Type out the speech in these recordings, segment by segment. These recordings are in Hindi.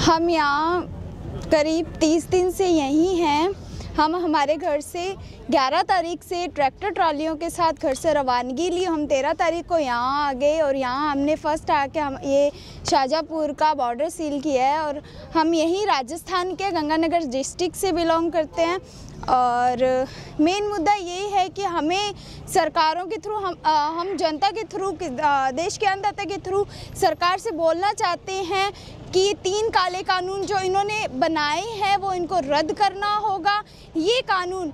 हम यहाँ करीब 30 दिन से यहीं हैं। हम हमारे घर से 11 तारीख से ट्रैक्टर ट्रॉलियों के साथ घर से रवानगी ली। हम 13 तारीख को यहाँ आ गए और यहाँ हमने फ़र्स्ट आके हम ये शाहजहाँपुर का बॉर्डर सील किया है। और हम यहीं राजस्थान के गंगानगर डिस्ट्रिक्ट से बिलोंग करते हैं। और मेन मुद्दा यही है कि हमें सरकारों के थ्रू हम जनता के थ्रू देश के अन्नदाता के थ्रू सरकार से बोलना चाहते हैं कि 3 काले कानून जो इन्होंने बनाए हैं वो इनको रद्द करना होगा। ये कानून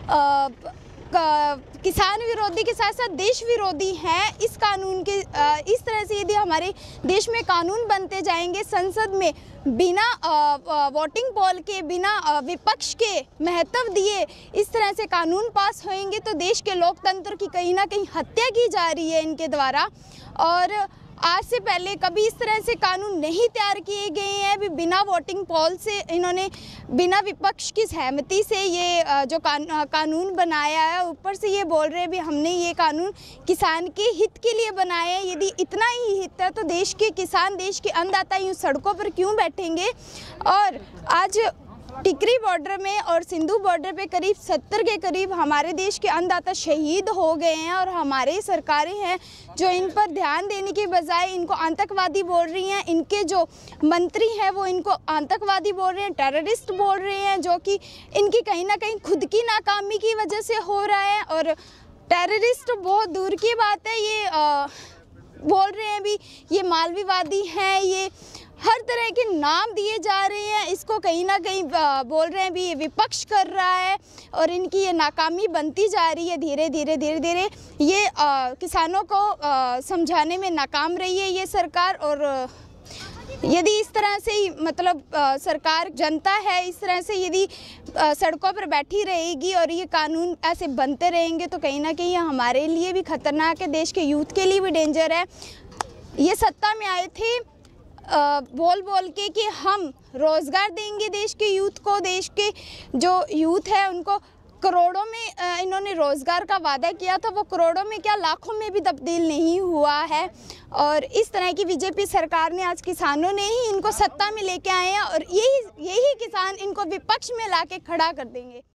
किसान विरोधी के साथ साथ देश विरोधी हैं। इस कानून के इस तरह से यदि हमारे देश में कानून बनते जाएंगे, संसद में बिना वोटिंग पोल के, बिना विपक्ष के महत्व दिए इस तरह से कानून पास होंगे तो देश के लोकतंत्र की कहीं ना कहीं हत्या की जा रही है इनके द्वारा। और आज से पहले कभी इस तरह से कानून नहीं तैयार किए गए हैं। बिना वोटिंग पोल से इन्होंने बिना विपक्ष की सहमति से ये जो कानून बनाया है, ऊपर से ये बोल रहे हैं भी हमने ये कानून किसान के हित के लिए बनाया है। यदि इतना ही हित है तो देश के किसान, देश के अन्नदाता यूँ सड़कों पर क्यों बैठेंगे। और आज टिकरी बॉर्डर में और सिंधु बॉर्डर पे करीब 70 के करीब हमारे देश के अन्नदाता शहीद हो गए हैं। और हमारे सरकारें हैं जो इन पर ध्यान देने के बजाय इनको आतंकवादी बोल रही हैं। इनके जो मंत्री हैं वो इनको आतंकवादी बोल रहे हैं, टेररिस्ट बोल रहे हैं, जो कि इनकी कहीं ना कहीं खुद की नाकामी की वजह से हो रहा है। और टेररिस्ट बहुत दूर की बात है, ये बोल रहे हैं भी ये मालवीवादी हैं, ये हर तरह के नाम दिए जा रहे हैं। इसको कहीं ना कहीं बोल रहे हैं भी ये विपक्ष कर रहा है और इनकी ये नाकामी बनती जा रही है। धीरे धीरे ये किसानों को समझाने में नाकाम रही है ये सरकार। और यदि इस तरह से ही मतलब सरकार, जनता है, इस तरह से यदि सड़कों पर बैठी रहेगी और ये कानून ऐसे बनते रहेंगे तो कहीं ना कहीं हमारे लिए भी खतरनाक है, देश के यूथ के लिए भी डेंजर है। ये सत्ता में आए थे बोल के कि हम रोज़गार देंगे देश के यूथ को, देश के जो यूथ है उनको करोड़ों में इन्होंने रोज़गार का वादा किया था, वो करोड़ों में क्या लाखों में भी तब्दील नहीं हुआ है। और इस तरह की बीजेपी सरकार ने, आज किसानों ने ही इनको सत्ता में लेके आए हैं और यही किसान इनको विपक्ष में लाके खड़ा कर देंगे।